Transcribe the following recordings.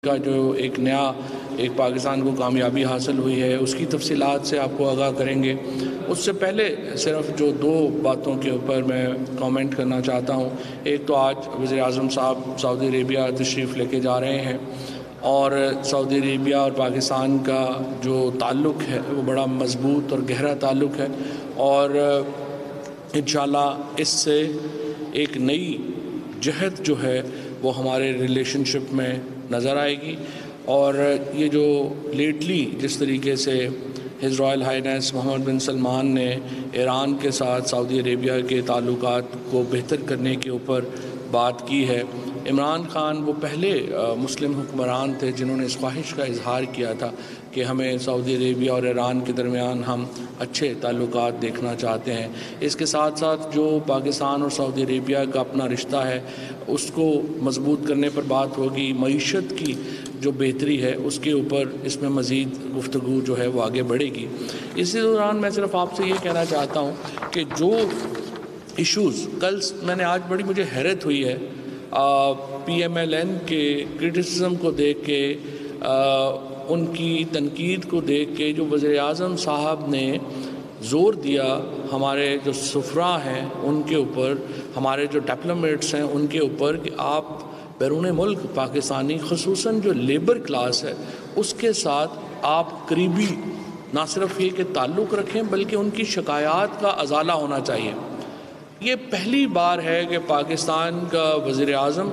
کا جو ایک نیا پاکستان کو کامیابی حاصل ہوئی ہے اس کی تفصیلات سے آپ کو آگاہ کریں گے۔ اس سے پہلے صرف جو دو باتوں کے اوپر میں کامنٹ کرنا چاہتا ہوں۔ ایک تو آج وزیر اعظم صاحب سعودی عربیہ تشریف لے کے جا رہے ہیں اور سعودی عربیہ اور پاکستان کا جو تعلق ہے وہ بڑا مضبوط اور گہرا تعلق ہے، اور انشاءاللہ اس سے ایک نئی جہت جو ہے وہ ہمارے ریلیشن شپ میں نظر آئے گی۔ اور یہ جو لیٹلی جس طریقے سے his royal highness Mohammed bin Salman نے ایران کے ساتھ سعودی عربیہ کے تعلقات کو بہتر کرنے کے اوپر بات کی ہے، عمران خان وہ پہلے مسلم حکمران تھے جنہوں نے اس خواہش کا اظہار کیا تھا کہ ہمیں سعودی عربیہ اور ایران کے درمیان ہم اچھے تعلقات دیکھنا چاہتے ہیں۔ اس کے ساتھ ساتھ جو پاکستان اور سعودی عربیہ کا اپنا رشتہ ہے اس کو مضبوط کرنے پر بات ہوگی، معیشت کی جو بہتری ہے اس کے اوپر اس میں مزید گفتگو جو ہے وہ آگے بڑھے گی۔ اسی دوران میں صرف آپ سے یہ کہنا چاہتا ہوں کہ جو ایشوز کل میں نے آج بڑی مجھے حیرت ہوئی ہے پی ایم ایل این کے کرٹیسزم کو دیکھ کے، ان کی تنقید کو دیکھ کے، جو وزیر اعظم صاحب نے زور دیا ہمارے جو سفراء ہیں ان کے اوپر، ہمارے جو ڈپلومیٹس ہیں ان کے اوپر، کہ آپ بیرون ملک پاکستانی خصوصاً جو لیبر کلاس ہے اس کے ساتھ آپ قریبی نہ صرف یہ کہ تعلق رکھیں بلکہ ان کی شکایات کا ازالہ ہونا چاہیے۔ یہ پہلی بار ہے کہ پاکستان کا وزیر اعظم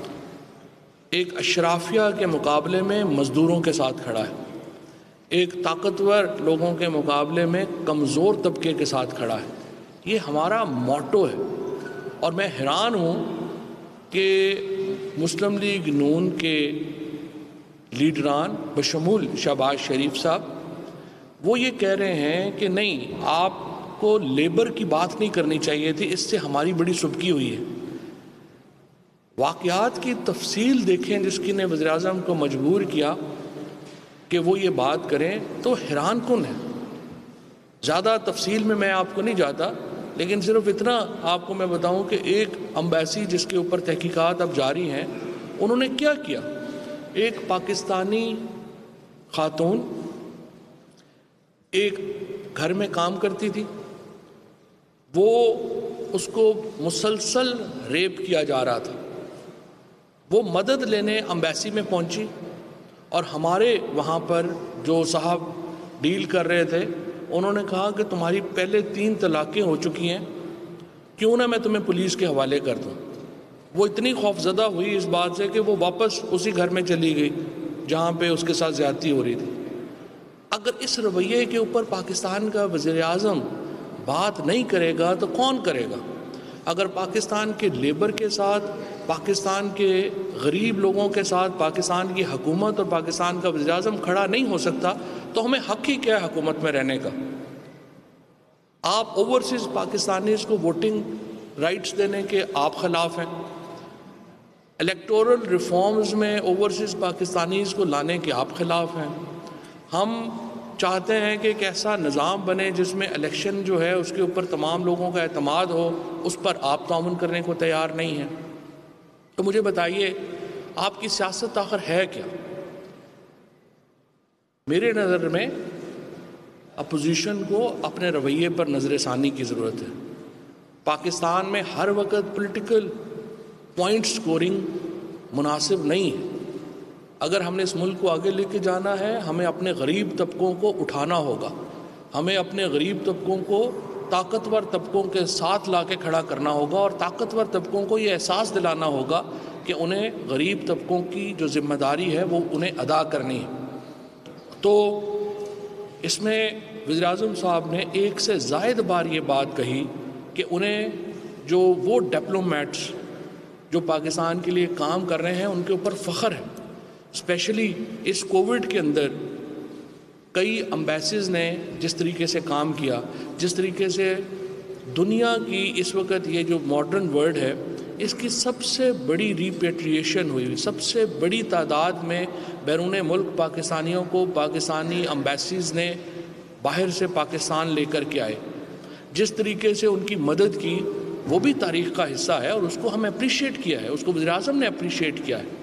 ایک اشرافیہ کے مقابلے میں مزدوروں کے ساتھ کھڑا ہے، ایک طاقتور لوگوں کے مقابلے میں کمزور طبقے کے ساتھ کھڑا ہے۔ یہ ہمارا موٹو ہے، اور میں حیران ہوں کہ مسلم لیگ نون کے لیڈران بشمول شہباز شریف صاحب وہ یہ کہہ رہے ہیں کہ نہیں، آپ کو لیبر کی بات نہیں کرنی چاہیے تھی، اس سے ہماری بڑی سبکی ہوئی ہے۔ واقعات کی تفصیل دیکھیں جس کی نے وزیر اعظم کو مجبور کیا کہ وہ یہ بات کریں تو حیران کن ہے۔ زیادہ تفصیل میں آپ کو نہیں جاتا، لیکن صرف اتنا آپ کو میں بتاؤں کہ ایک امبیسی جس کے اوپر تحقیقات اب جاری ہیں، انہوں نے کیا کیا، ایک پاکستانی خاتون ایک گھر میں کام کرتی تھی، وہ اس کو مسلسل ریپ کیا جا رہا تھا، وہ مدد لینے امبیسی میں پہنچی، اور ہمارے وہاں پر جو صاحب ڈیل کر رہے تھے انہوں نے کہا کہ تمہاری پہلے 3 طلاقیں ہو چکی ہیں، کیوں نہ میں تمہیں پولیس کے حوالے کر دوں۔ وہ اتنی خوفزدہ ہوئی اس بات سے کہ وہ واپس اسی گھر میں چلی گئی جہاں پہ اس کے ساتھ زیادتی ہو رہی تھی۔ اگر اس رویے کے اوپر پاکستان کا وزیر اعظم بات نہیں کرے گا تو کون کرے گا؟ اگر پاکستان کے لیبر کے ساتھ، پاکستان کے غریب لوگوں کے ساتھ پاکستان کی حکومت اور پاکستان کا وزیر اعظم کھڑا نہیں ہو سکتا تو ہمیں حق ہی کیا ہے حکومت میں رہنے کا؟ آپ اوورسیز پاکستانیز کو ووٹنگ رائٹس دینے کے آپ خلاف ہیں، الیکٹورل ریفارمز میں اوورسیز پاکستانیز کو لانے کے آپ خلاف ہیں۔ ہم چاہتے ہیں کہ ایک ایسا نظام بنے جس میں الیکشن جو ہے اس کے اوپر تمام لوگوں کا اعتماد ہو، اس پر آپ تعاون کرنے کو تیار نہیں ہیں۔ تو مجھے بتائیے آپ کی سیاست آخر ہے کیا؟ میرے نظر میں اپوزیشن کو اپنے رویے پر نظر ثانی کی ضرورت ہے۔ پاکستان میں ہر وقت پولیٹیکل پوائنٹ سکورنگ مناسب نہیں ہے۔ اگر ہم نے اس ملک کو آگے لے کے جانا ہے ہمیں اپنے غریب طبقوں کو اٹھانا ہوگا، ہمیں اپنے غریب طبقوں کو طاقتور طبقوں کے ساتھ لا کے کھڑا کرنا ہوگا، اور طاقتور طبقوں کو یہ احساس دلانا ہوگا کہ انہیں غریب طبقوں کی جو ذمہ داری ہے وہ انہیں ادا کرنی ہے۔ تو اس میں وزیر اعظم صاحب نے ایک سے زائد بار یہ بات کہی کہ انہیں جو وہ ڈپلومیٹس جو پاکستان کے لیے کام کر رہے ہیں ان کے اوپر فخر ہے۔ اسپیشلی اس کووڈ کے اندر کئی امبیسیز نے جس طریقے سے کام کیا، جس طریقے سے دنیا کی اس وقت یہ جو ماڈرن ورلڈ ہے اس کی سب سے بڑی ریپیٹریشن ہوئی، سب سے بڑی تعداد میں بیرون ملک پاکستانیوں کو پاکستانی امبیسیز نے باہر سے پاکستان لے کر کے آئے، جس طریقے سے ان کی مدد کی وہ بھی تاریخ کا حصہ ہے، اور اس کو ہم اپریشیٹ کیا ہے، اس کو وزیر اعظم نے اپریشیٹ کیا ہے۔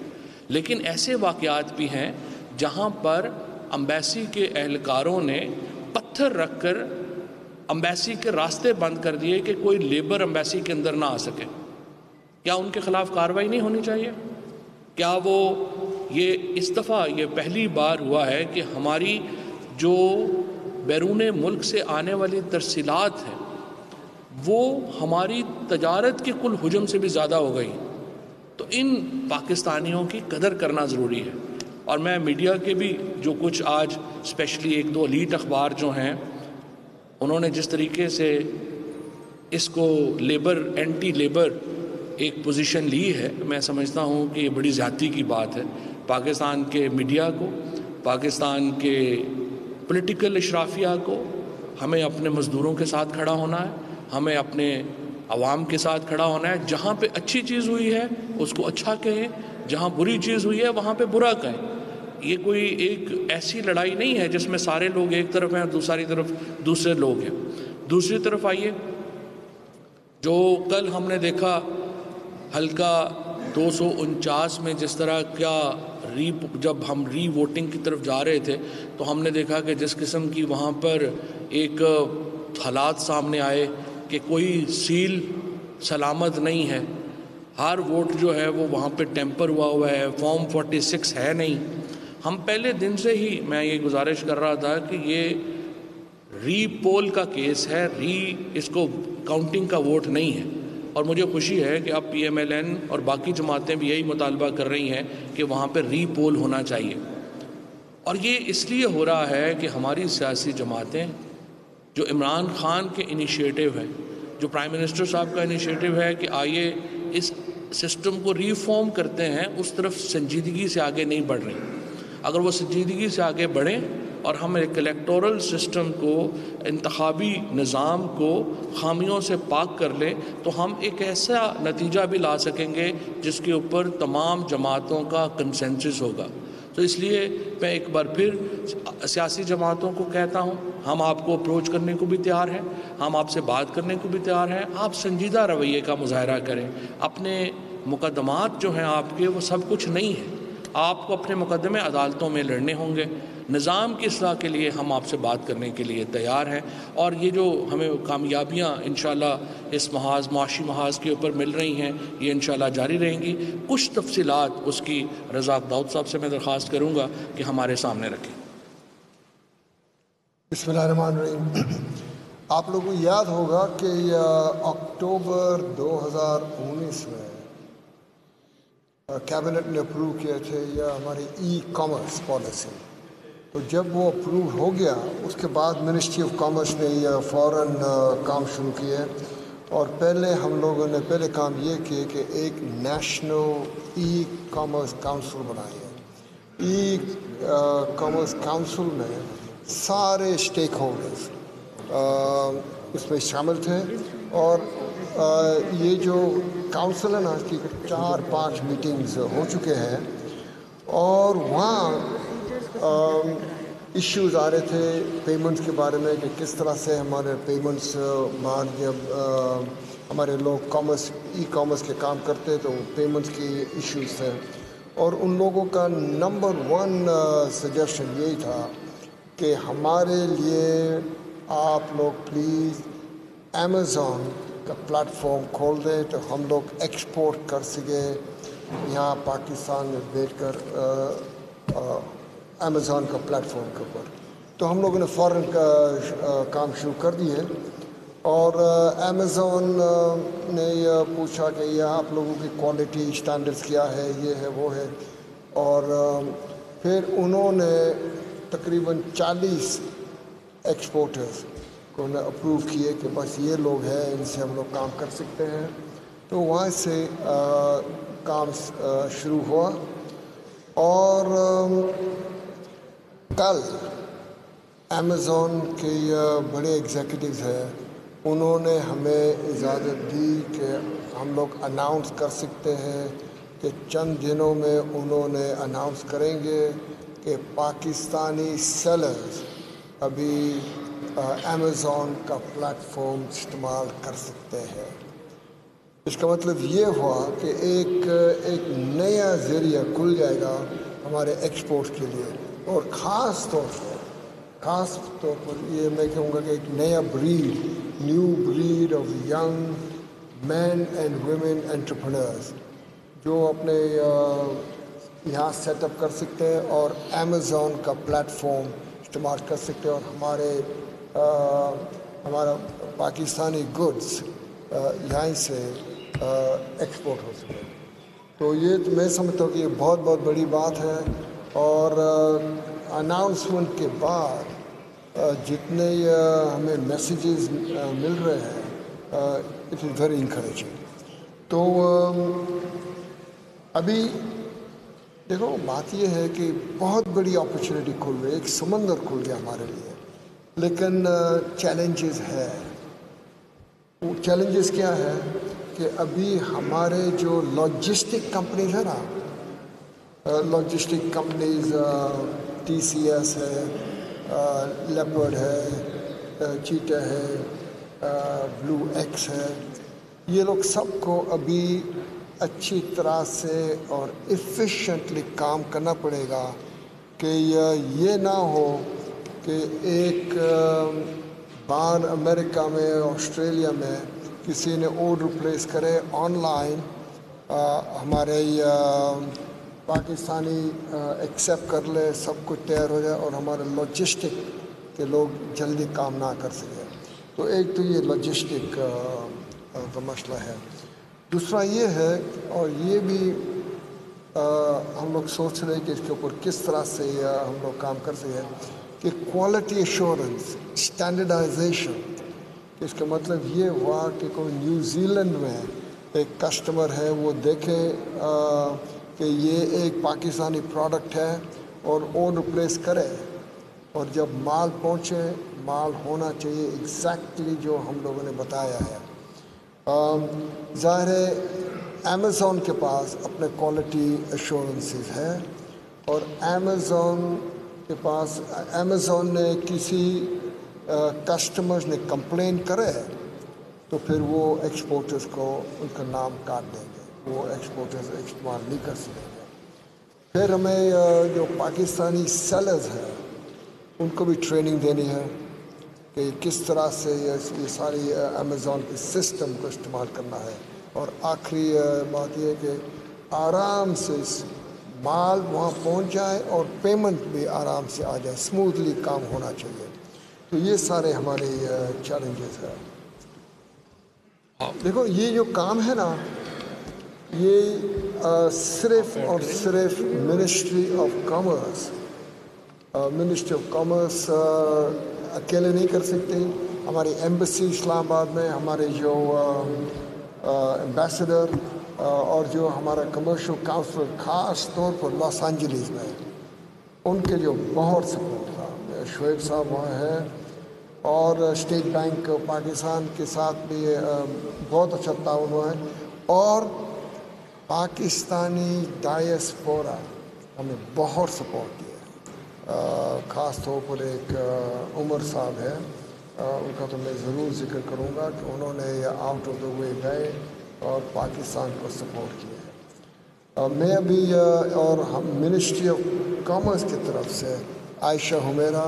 لیکن ایسے واقعات بھی ہیں جہاں پر امبیسی کے اہلکاروں نے پتھر رکھ کر امبیسی کے راستے بند کر دیے کہ کوئی لیبر امبیسی کے اندر نہ آ سکے. کیا ان کے خلاف کارروائی نہیں ہونی چاہیے؟ کیا وہ یہ اس دفعہ یہ پہلی بار ہوا ہے کہ ہماری جو بیرون ملک سے آنے والی ترسیلات ہیں وہ ہماری تجارت کے کل حجم سے بھی زیادہ ہو گئی. تو ان پاکستانیوں کی قدر کرنا ضروری ہے. اور میں میڈیا کے بھی جو کچھ آج اسپیشلی ایک دو ایلیٹ اخبار جو ہیں انہوں نے جس طریقے سے اس کو لیبر اینٹی لیبر ایک پوزیشن لی ہے، میں سمجھتا ہوں کہ یہ بڑی زیادتی کی بات ہے. پاکستان کے میڈیا کو، پاکستان کے پولیٹیکل اشرافیہ کو ہمیں اپنے مزدوروں کے ساتھ کھڑا ہونا ہے، ہمیں اپنے عوام کے ساتھ کھڑا ہونا ہے. جہاں پہ اچھی چیز ہوئی ہے اس کو اچھا کہیں، جہاں بری چیز ہوئی ہے وہاں پہ برا کہیں. یہ کوئی ایک ایسی لڑائی نہیں ہے جس میں سارے لوگ ایک طرف ہیں اور دوسری طرف دوسرے لوگ ہیں. دوسری طرف آئیے، جو کل ہم نے دیکھا حلقہ 249 میں جس طرح کیا جب ہم ری ووٹنگ کی طرف جا رہے تھے تو ہم نے دیکھا کہ جس قسم کی وہاں پر ایک حالات سامنے آئے کہ کوئی سیل سلامت نہیں ہے، ہر ووٹ جو ہے وہ وہاں پہ ٹیمپر ہوا ہے، فارم 46 ہے نہیں. ہم پہلے دن سے ہی میں یہ گزارش کر رہا تھا کہ یہ ری پول کا کیس ہے، اس کو کاؤنٹنگ کا ووٹ نہیں ہے. اور مجھے خوشی ہے کہ اب پی ایم ایل این اور باقی جماعتیں بھی یہی مطالبہ کر رہی ہیں کہ وہاں پہ ری پول ہونا چاہیے. اور یہ اس لیے ہو رہا ہے کہ ہماری سیاسی جماعتیں جو عمران خان کے انیشیٹو ہے، جو پرائم منسٹر صاحب کا انیشیٹو ہے کہ آئیے اس سسٹم کو ریفارم کرتے ہیں، اس طرف سنجیدگی سے آگے نہیں بڑھ رہی. اگر وہ سنجیدگی سے آگے بڑھیں اور ہم ایک الیکٹورل سسٹم کو، انتخابی نظام کو خامیوں سے پاک کر لیں تو ہم ایک ایسا نتیجہ بھی لا سکیں گے جس کے اوپر تمام جماعتوں کا کنسنسس ہوگا. تو اس لیے میں ایک بار پھر سیاسی جماعتوں کو کہتا ہوں، ہم آپ کو اپروچ کرنے کو بھی تیار ہیں، ہم آپ سے بات کرنے کو بھی تیار ہیں. آپ سنجیدہ رویے کا مظاہرہ کریں. اپنے مقدمات جو ہیں آپ کے وہ سب کچھ نہیں ہیں. آپ کو اپنے مقدمے عدالتوں میں لڑنے ہوں گے. نظام کی اصلاح کے لیے ہم آپ سے بات کرنے کے لیے تیار ہیں. اور یہ جو ہمیں کامیابیاں انشاءاللہ اس معاشی محاذ کے اوپر مل رہی ہیں یہ انشاءاللہ جاری رہیں گی. کچھ تفصیلات اس کی رضاق داؤد صاحب سے میں درخواست کروں گا کہ ہمارے سامنے رکھیں. بسم اللہ الرحمن الرحیم. آپ لوگوں کو یاد ہوگا کہ اکتوبر 2019 میں کیبنٹ نے اپروو کیے تھے یا ہماری ای کامرس پالیسی. تو جب وہ اپروو ہو گیا اس کے بعد منسٹری آف کامرس نے یہ فوراً کام شروع کیے. اور پہلے ہم لوگوں نے پہلے کام یہ کیے کہ ایک نیشنل ای کامرس کاؤنسل بنائی ہے. ای کامرس کاؤنسل میں سارے اسٹیک ہولڈرز اس میں شامل تھے. اور یہ جو کاؤنسل ہے نا اس کی 4-5 میٹنگز ہو چکے ہیں اور وہاں ایشوز آ رہے تھے پیمنٹس کے بارے میں کہ کس طرح سے ہمارے پیمنٹس جب ہمارے لوگ ای کامرس کے کام کرتے تو پیمنٹس کی ایشوز تھے. اور ان لوگوں کا نمبر 1 سجیشن یہی تھا کہ ہمارے لیے آپ لوگ پلیز امیزون کا پلیٹ فارم کھول دیں تو ہم لوگ ایکسپورٹ کر سکیں یہاں پاکستان میں بیٹھ کر امیزون کا پلیٹ فارم کے اوپر. تو ہم لوگوں نے فوراً کام شروع کر دیے. اور امیزون نے یہ پوچھا کہ یہ آپ لوگوں کی کوالٹی اسٹینڈرڈس کیا ہے، یہ ہے وہ ہے. اور پھر انہوں نے تقریباً 40 ایکسپورٹرز کو نے اپروو کیے کہ بس یہ لوگ ہیں ان سے ہم لوگ کام کر سکتے ہیں. تو وہاں سے کام شروع ہوا. اور کل امیزون کے بڑے ایگزیکٹوز ہیں انہوں نے ہمیں اجازت دی کہ ہم لوگ اناؤنس کر سکتے ہیں کہ چند دنوں میں انہوں نے اناؤنس کریں گے کہ پاکستانی سیلرز ابھی امیزون کا پلیٹ فارم استعمال کر سکتے ہیں. इसका मतलब ये हुआ कि एक नया ज़रिया खुल जाएगा हमारे एक्सपोर्ट के लिए, और ख़ास तौर पर ये मैं कहूँगा कि एक नया new breed of young man and women entrepreneurs जो अपने यहाँ सेटअप कर सकते हैं और अमेज़ॉन का प्लेटफॉर्म इस्तेमाल कर सकते हैं, और हमारा पाकिस्तानी गुड्स यहाँ से एक्सपोर्ट हो सके। तो ये मैं समझता हूँ कि ये बहुत बहुत बड़ी बात है, और अनाउंसमेंट के बाद जितने हमें मैसेजेस मिल रहे हैं, इट इज़ वेरी इंकरेजिंग। तो अभी देखो बात ये है कि बहुत बड़ी अपॉर्चुनिटी खुल रही है, एक समंदर खुल गया हमारे लिए, लेकिन चैलेंजेस है। वो चैलेंजेस क्या है कि अभी हमारे जो लॉजिस्टिक कंपनीज है ना, लॉजिस्टिक कंपनीज TCS है, लेपर्ड है, चीटा है, ब्लू एक्स है, ये लोग सबको अभी अच्छी तरह से और एफिशिएंटली काम करना पड़ेगा कि ये ना हो कि एक बार अमेरिका में ऑस्ट्रेलिया में किसी ने ऑर्डर प्लेस करे ऑनलाइन, हमारे पाकिस्तानी एक्सेप्ट कर ले, सब कुछ तैयार हो जाए और हमारे लॉजिस्टिक के लोग जल्दी काम ना कर सके। तो एक तो ये लॉजिस्टिक का मसला है। दूसरा ये है, और ये भी हम लोग सोच रहे हैं कि इसके ऊपर किस तरह से हम लोग काम कर सकते हैं कि क्वालिटी एश्योरेंस, स्टैंडर्डाइजेशन। इसका मतलब ये हुआ कि कोई न्यूजीलैंड में एक कस्टमर है, वो देखे कि ये एक पाकिस्तानी प्रोडक्ट है और ऑर्डर प्लेस करे, और जब माल पहुँचे, माल होना चाहिए एग्जैक्टली जो हम लोगों ने बताया है। ज़ाहिर है अमेज़ॉन के पास अपने क्वालिटी एश्योरेंसेस है, और अमेज़ॉन ने किसी कस्टमर्स ने कंप्लेन करे तो फिर वो एक्सपोर्टर्स को उनका नाम काट देंगे, वो एक्सपोर्टर्स इस्तेमाल नहीं कर सकेंगे। फिर हमें जो पाकिस्तानी सेलर्स हैं उनको भी ट्रेनिंग देनी है कि किस तरह से ये सारी अमेज़ॉन के सिस्टम को इस्तेमाल करना है। और आखिरी बात यह है कि आराम से माल वहाँ पहुँच जाए और पेमेंट भी आराम से आ जाए, स्मूथली काम होना चाहिए। तो ये सारे हमारे चैलेंजेस हैं। देखो ये जो काम है ना, ये सिर्फ और सिर्फ मिनिस्ट्री ऑफ कॉमर्स अकेले नहीं कर सकते। हमारी एम्बेसी इस्लामाबाद में, हमारे जो एम्बेसडर और जो हमारा कमर्शियल काउंसिल ख़ास तौर पर लॉस एंजलिस में, उनके जो बहुत सपोर्ट था। शुएब साहब वहाँ हैं, और स्टेट बैंक पाकिस्तान के साथ भी बहुत अच्छा ताउन हुआ है, और पाकिस्तानी डायस्पोरा हमें बहुत सपोर्ट किया। ख़ास तौर पर एक उमर साहब है, उनका तो मैं ज़रूर ज़िक्र करूँगा कि उन्होंने आउट ऑफ द वे गए और पाकिस्तान को सपोर्ट किया। मैं अभी और हम मिनिस्ट्री ऑफ कॉमर्स की तरफ से आयशा हुमेरा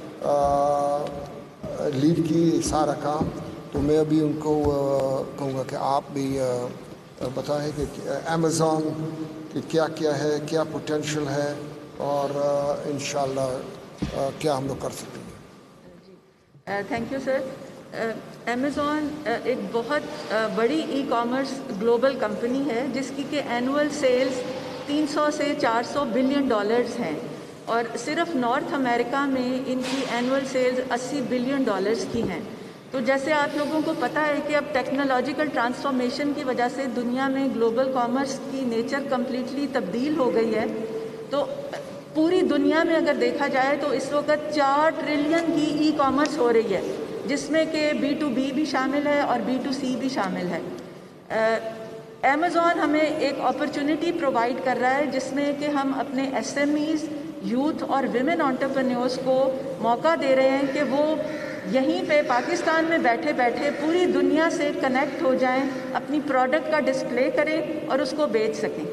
लीड की सारा काम, तो मैं अभी उनको कहूँगा कि आप भी बताएं कि अमेज़ॉन की क्या क्या है, क्या पोटेंशियल है, और इंशाल्लाह क्या हम लोग कर सकते हैं। Thank you sir. अमेज़ॉन एक बहुत बड़ी ई कॉमर्स ग्लोबल कंपनी है जिसकी के एनुअल सेल्स 300 से 400 बिलियन डॉलर्स हैं, और सिर्फ नॉर्थ अमेरिका में इनकी एनुअल सेल्स 80 बिलियन डॉलर्स की हैं। तो जैसे आप लोगों को पता है कि अब टेक्नोलॉजिकल ट्रांसफॉर्मेशन की वजह से दुनिया में ग्लोबल कॉमर्स की नेचर कम्प्लीटली तब्दील हो गई है। तो पूरी दुनिया में अगर देखा जाए तो इस वक्त 4 ट्रिलियन की ई कॉमर्स हो रही है, जिसमें कि B2B भी शामिल है और B2C भी शामिल है। अमेज़ॉन हमें एक अपॉर्चुनिटी प्रोवाइड कर रहा है जिसमें कि हम अपने SMEs, यूथ और विमेन एंटरप्रेन्योर्स को मौका दे रहे हैं कि वो یہیں پہ پاکستان میں بیٹھے بیٹھے پوری دنیا سے کنیکٹ ہو جائیں، اپنی پروڈکٹ کا ڈسپلے کریں اور اس کو بیچ سکیں.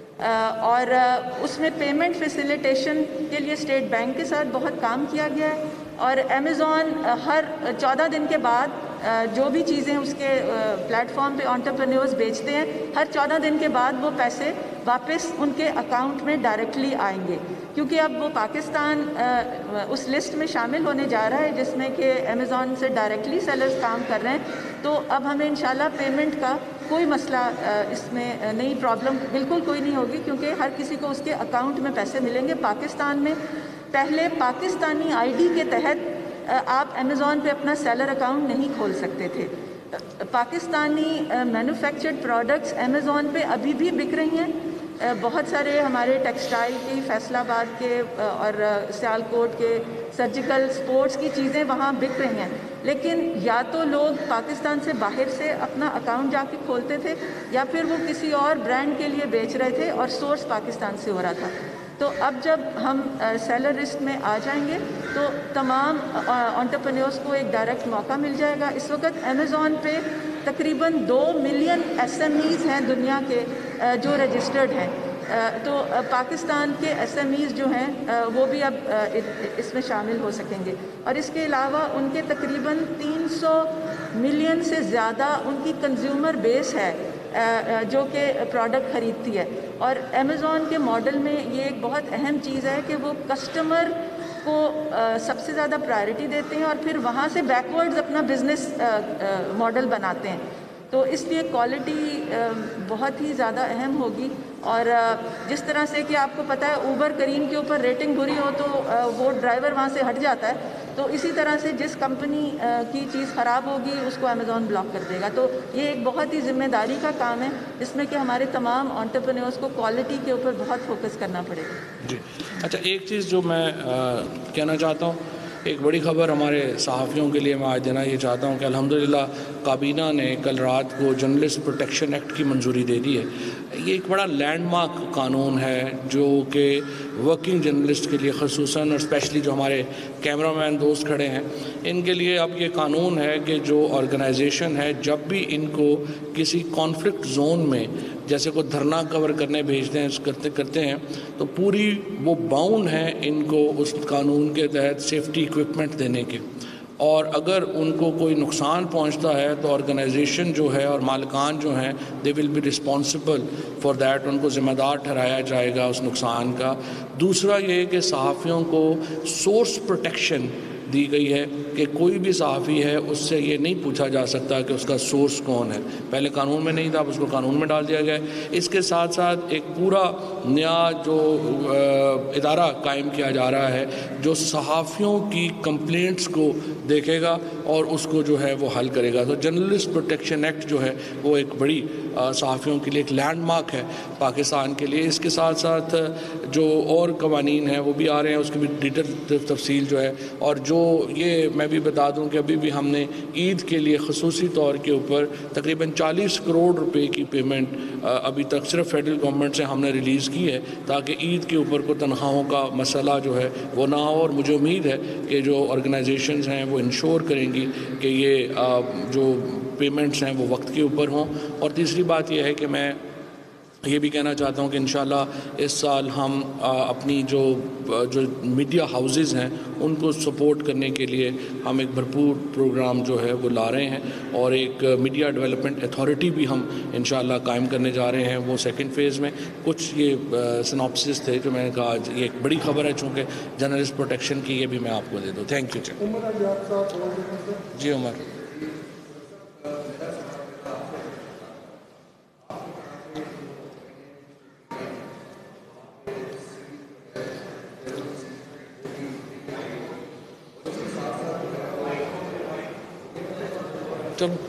اور اس میں پیمنٹ فیسیلیٹیشن کے لیے اسٹیٹ بینک کے ساتھ بہت کام کیا گیا ہے. اور امیزون ہر 14 دن کے بعد جو بھی چیزیں اس کے پلیٹ فارم پہ انٹرپرینیورز بیچتے ہیں، ہر 14 دن کے بعد وہ پیسے واپس ان کے اکاؤنٹ میں ڈائریکٹلی آئیں گے، کیونکہ اب وہ پاکستان اس لسٹ میں شامل ہونے جا رہا ہے جس میں کہ امیزون سے ڈائریکٹلی سیلرز کام کر رہے ہیں. تو اب ہمیں انشاءاللہ پیمنٹ کا کوئی مسئلہ اس میں نئی پرابلم بالکل کوئی نہیں ہوگی، کیونکہ ہر کسی کو اس کے اکاؤنٹ میں پیسے ملیں گے. پاکستان میں پہلے پاکستانی آئی ڈی کے تحت آپ امیزون پہ اپنا سیلر اکاؤنٹ نہیں کھول سکتے تھے. پاکستانی مینوفیکچرڈ پروڈکٹس امیزون پہ ابھی بھی بک رہی ہیں. بہت سارے ہمارے ٹیکسٹائل کی، فیصل آباد کے اور سیالکوٹ کے سرجیکل سپورٹس کی چیزیں وہاں بک رہی ہیں، لیکن یا تو لوگ پاکستان سے باہر سے اپنا اکاؤنٹ جا کے کھولتے تھے یا پھر وہ کسی اور برانڈ کے لیے بیچ رہے تھے اور سورس پاکستان سے ہو رہا تھا. تو اب جب ہم سیلر لسٹ میں آ جائیں گے تو تمام انٹرپرینیورس کو ایک ڈائریکٹ موقع مل جائے گا. اس وقت امیزون پہ تقریباً 2 ملین ایس ایم ایز ہیں دنیا کے جو رجسٹرڈ ہیں. تو پاکستان کے ایس ایم ایز جو ہیں وہ بھی اب اس میں شامل ہو سکیں گے. اور اس کے علاوہ ان کے تقریباً 300 ملین سے زیادہ ان کی کنزیومر بیس ہے جو کہ پروڈکٹ خریدتی ہے. اور امیزون کے ماڈل میں یہ ایک بہت اہم چیز ہے کہ وہ کسٹمر کو سب سے زیادہ پرائرٹی دیتے ہیں اور پھر وہاں سے بیکورڈز اپنا بزنس ماڈل بناتے ہیں. تو اس لیے کوالٹی بہت ہی زیادہ اہم ہوگی. اور جس طرح سے کہ آپ کو پتہ ہے اوبر کریم کے اوپر ریٹنگ بری ہو تو وہ ڈرائیور وہاں سے ہٹ جاتا ہے، تو اسی طرح سے جس کمپنی کی چیز خراب ہوگی اس کو امیزون بلاک کر دے گا. تو یہ ایک بہت ہی ذمہ داری کا کام ہے جس میں کہ ہمارے تمام انٹرپرینیورس کو کوالٹی کے اوپر بہت فوکس کرنا پڑے گا. جی اچھا، ایک چیز جو میں کہنا چاہتا ہوں، ایک بڑی خبر ہمارے صحافیوں کے لیے میں آج دینا یہ چاہتا ہوں کہ الحمدللہ کابینہ نے کل رات کو جرنلسٹ پروٹیکشن ایکٹ کی منظوری دے دی ہے. یہ ایک بڑا لینڈ مارک قانون ہے جو کہ ورکنگ جرنلسٹ کے لیے خصوصاً اور اسپیشلی جو ہمارے کیمرہ مین دوست کھڑے ہیں ان کے لیے اب یہ قانون ہے کہ جو آرگنائزیشن ہے جب بھی ان کو کسی کانفلکٹ زون میں جیسے کوئی دھرنا کور کرنے بھیجتے ہیں کرتے ہیں تو پوری وہ باؤنڈ ہیں ان کو اس قانون کے تحت سیفٹی ایکوپمنٹ دینے کے. اور اگر ان کو کوئی نقصان پہنچتا ہے تو آرگنائزیشن جو ہے اور مالکان جو ہیں they will be responsible for that, ان کو ذمہ دار ٹھہرایا جائے گا اس نقصان کا. دوسرا یہ کہ صحافیوں کو سورس پروٹیکشن دی گئی ہے کہ کوئی بھی صحافی ہے اس سے یہ نہیں پوچھا جا سکتا کہ اس کا سورس کون ہے. پہلے قانون میں نہیں تھا، اب اس کو قانون میں ڈال دیا گیا ہے. اس کے ساتھ ساتھ ایک پورا نیا جو ادارہ قائم کیا جا رہا ہے جو صحافیوں کی کمپلینٹس کو دیکھے گا اور اس کو جو ہے وہ حل کرے گا. تو جرنلسٹ پروٹیکشن ایکٹ جو ہے وہ ایک بڑی صحافیوں کے لیے ایک لینڈ مارک ہے پاکستان کے لیے. اس کے ساتھ ساتھ جو اور قوانین ہیں وہ بھی آ رہے ہیں، اس کی بھی ڈیٹیل تفصیل جو ہے. اور جو یہ میں بھی بتا دوں کہ ابھی بھی ہم نے عید کے لیے خصوصی طور کے اوپر تقریباً 40 کروڑ روپے کی پیمنٹ ابھی تک صرف فیڈرل گورنمنٹ سے ہم نے ریلیز کی ہے تاکہ عید کے اوپر کو تنخواہوں کا مسئلہ جو ہے وہ نہ ہو. اور مجھے امید ہے کہ جو آرگنائزیشنز ہیں وہ انشور کریں گی کہ یہ جو پیمنٹس ہیں وہ وقت کے اوپر ہوں. اور تیسری بات یہ ہے کہ میں یہ بھی کہنا چاہتا ہوں کہ انشاءاللہ اس سال ہم اپنی جو میڈیا ہاؤسز ہیں ان کو سپورٹ کرنے کے لیے ہم ایک بھرپور پروگرام جو ہے وہ لا رہے ہیں اور ایک میڈیا ڈیولپمنٹ اتھارٹی بھی ہم انشاءاللہ قائم کرنے جا رہے ہیں. وہ سیکنڈ فیز میں کچھ یہ سناپسس تھے جو میں نے کہا یہ ایک بڑی خبر ہے چونکہ جرنلسٹ پروٹیکشن کی، یہ بھی میں آپ کو دے دوں. Thank you. جی عمر. چلو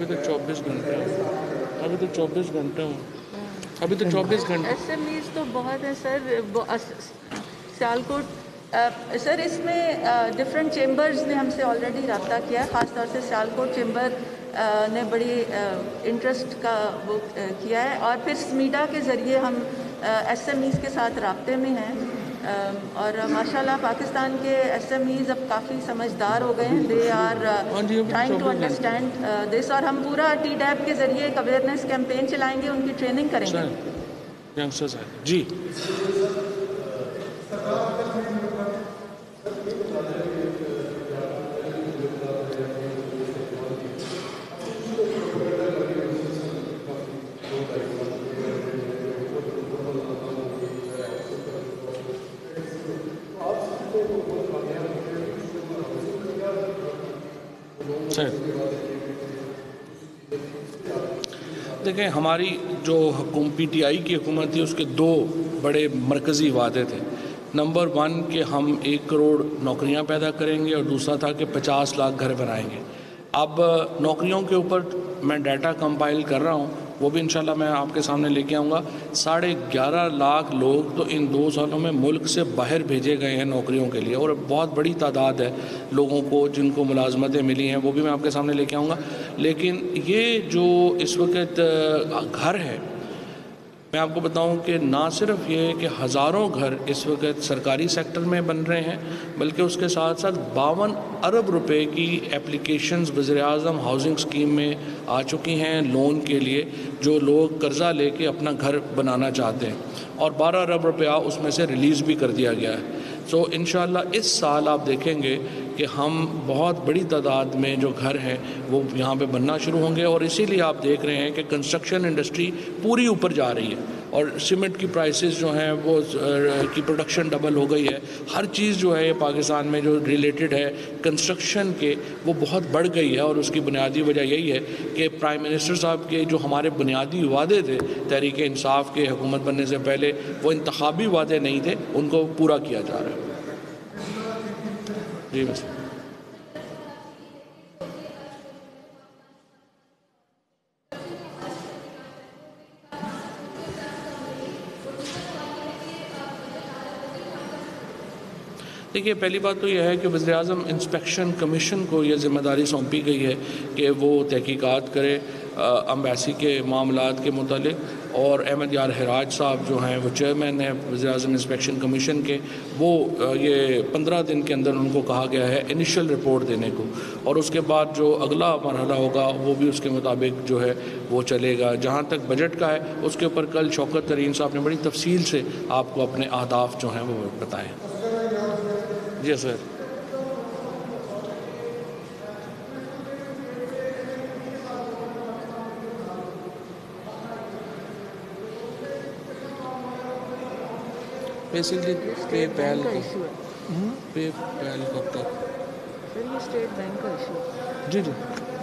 ابھی تو 24 گھنٹے ہیں، ابھی تو 24 گھنٹے ہوں، ابھی تو 24 گھنٹے۔ SMEs تو بہت ہیں سر، سیالکوٹ سر اس میں ڈفرینٹ چیمبرز نے ہم سے آلریڈی رابطہ کیا ہے، خاص طور سے سیالکوٹ چیمبر نے بڑی انٹرسٹ کا وہ کیا ہے، اور پھر سمیڈا کے ذریعے ہم SMEs کے ساتھ رابطے میں ہیں، اور ماشاءاللہ پاکستان کے SMEs اب کافی سمجھدار ہو گئے ہیں، they are trying to understand this, اور ہم پورا TDAP کے ذریعے ایک اویئرنیس کیمپین چلائیں گے، ان کی ٹریننگ کریں گے۔ یگسٹرز ہیں جی۔ دیکھیں ہماری جو PTI کی حکومت تھی اس کے دو بڑے مرکزی وعدے تھے۔ نمبر 1 کہ ہم 1 کروڑ نوکریاں پیدا کریں گے، اور دوسرا تھا کہ 50 لاکھ گھر بنائیں گے۔ اب نوکریوں کے اوپر میں ڈیٹا کمپائل کر رہا ہوں، وہ بھی انشاءاللہ میں آپ کے سامنے لے کے آؤں گا۔ 11.5 لاکھ لوگ تو ان 2 سالوں میں ملک سے باہر بھیجے گئے ہیں نوکریوں کے لیے، اور بہت بڑی تعداد ہے لوگوں کو جن کو ملازمتیں ملی ہیں، وہ بھی میں آپ کے سامنے لے کے آؤں گا۔ لیکن یہ جو اس وقت گھر ہے، میں آپ کو بتاؤں کہ نہ صرف یہ کہ ہزاروں گھر اس وقت سرکاری سیکٹر میں بن رہے ہیں، بلکہ اس کے ساتھ ساتھ 52 ارب روپے کی اپلیکیشنز وزیر اعظم ہاؤسنگ اسکیم میں آ چکی ہیں لون کے لیے، جو لوگ قرضہ لے کے اپنا گھر بنانا چاہتے ہیں، اور 12 ارب روپیہ اس میں سے ریلیز بھی کر دیا گیا ہے۔ سو انشاءاللہ اس سال آپ دیکھیں گے کہ ہم بہت بڑی تعداد میں جو گھر ہیں وہ یہاں پہ بننا شروع ہوں گے، اور اسی لیے آپ دیکھ رہے ہیں کہ کنسٹرکشن انڈسٹری پوری اوپر جا رہی ہے، اور سیمنٹ کی پرائسز جو ہیں وہ کی پروڈکشن ڈبل ہو گئی ہے۔ ہر چیز جو ہے پاکستان میں جو ریلیٹڈ ہے کنسٹرکشن کے، وہ بہت بڑھ گئی ہے، اور اس کی بنیادی وجہ یہی ہے کہ پرائم منسٹر صاحب کے جو ہمارے بنیادی وعدے تھے تحریک انصاف کے حکومت بننے سے پہلے، وہ انتخابی وعدے نہیں تھے، ان کو پورا کیا جا رہا ہے۔ جی بس دیکھیے، پہلی بات تو یہ ہے کہ وزیر اعظم انسپیکشن کمیشن کو یہ ذمہ داری سونپی گئی ہے کہ وہ تحقیقات کرے امبیسی کے معاملات کے متعلق، اور احمد یار حراج صاحب جو ہیں وہ چیئرمین ہیں وزیر اعظم انسپیکشن کمیشن کے، وہ یہ 15 دن کے اندر ان کو کہا گیا ہے انیشل رپورٹ دینے کو، اور اس کے بعد جو اگلا مرحلہ ہوگا وہ بھی اس کے مطابق جو ہے وہ چلے گا۔ جہاں تک بجٹ کا ہے، اس کے اوپر کل شوکت ترین صاحب نے بڑی تفصیل سے آپ کو اپنے اہداف جو ہیں وہ بتائیں۔ جی سر۔ بیسکلی پے پیل کب تک؟ سر یہ اسٹیٹ بینک کا ایشو ہے۔ جی جی۔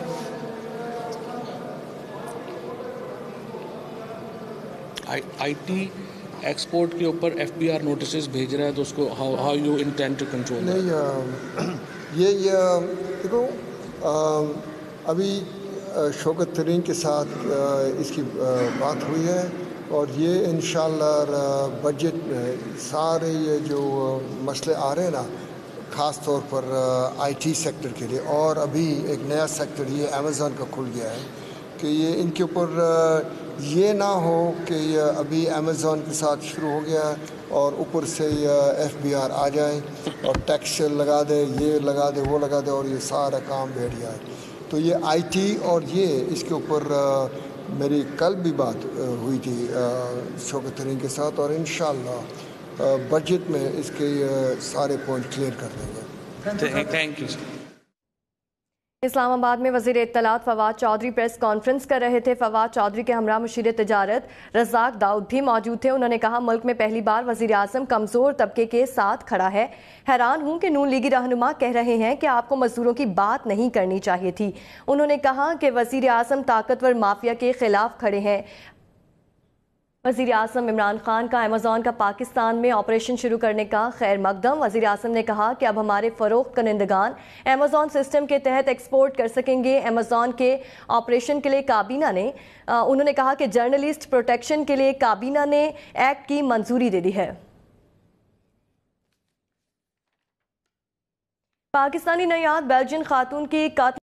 IT ایکسپورٹ کے اوپر FBR نوٹسز بھیج رہا ہے، تو اس کو how you intend to control? نہیں، یہ دیکھو، ابھی شوکت ترین کے ساتھ اس کی بات ہوئی ہے، اور یہ انشاءاللہ بجٹ میں سارے یہ جو مسئلے آ رہے ہیں نا، خاص طور پر IT سیکٹر کے لیے، اور ابھی ایک نیا سیکٹر یہ امیزون کا کھل گیا ہے، کہ یہ ان کے اوپر یہ نہ ہو کہ یہ ابھی امیزون کے ساتھ شروع ہو گیا اور اوپر سے یہ FBR آ جائے اور ٹیکس لگا دے، یہ لگا دے، وہ لگا دے، اور یہ سارا کام بیٹھ جائے۔ تو یہ IT اور یہ اس کے اوپر میری کل بھی بات ہوئی تھی شوکت ترین کے ساتھ، اور انشاءاللہ بجٹ میں اس کے سارے پوائنٹ کلیئر کر دیں گے۔ Thank you sir. اسلام آباد میں وزیر اطلاعات فواد چودھری پریس کانفرنس کر رہے تھے۔ فواد چودھری کے ہمراہ مشیر تجارت رزاق داؤد بھی موجود تھے۔ انہوں نے کہا ملک میں پہلی بار وزیر اعظم کمزور طبقے کے ساتھ کھڑا ہے۔ حیران ہوں کہ نون لیگی رہنما کہہ رہے ہیں کہ آپ کو مزدوروں کی بات نہیں کرنی چاہیے تھی۔ انہوں نے کہا کہ وزیر اعظم طاقتور مافیا کے خلاف کھڑے ہیں۔ وزیر اعظم عمران خان کا امیزون کا پاکستان میں آپریشن شروع کرنے کا خیر مقدم۔ وزیر اعظم نے کہا کہ اب ہمارے فروخت کنندگان امیزون سسٹم کے تحت ایکسپورٹ کر سکیں گے۔ امیزون کے آپریشن کے لیے کابینہ نے انہوں نے کہا کہ جرنلسٹ پروٹیکشن کے لیے کابینہ نے ایکٹ کی منظوری دے دی ہے۔ پاکستانی نیاد بیلجین خاتون کی قتل